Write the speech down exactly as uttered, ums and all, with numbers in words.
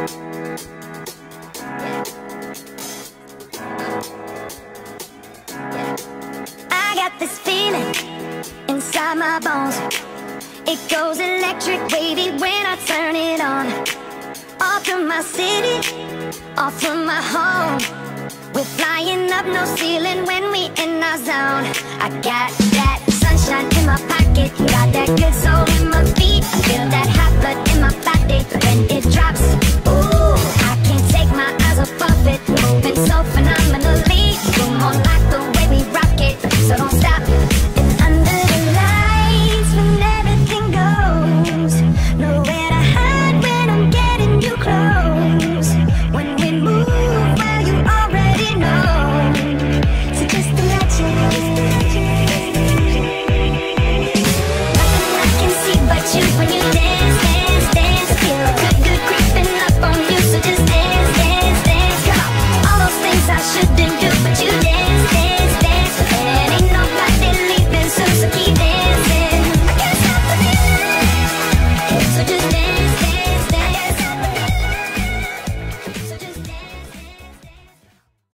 I got this feeling inside my bones. It goes electric wavy when I turn it on. Off from my city, off from my home. We're flying up, no ceiling when we in our zone. I got that sunshine in my pocket, got that good soul in my feet. I feel that hot blood in my body when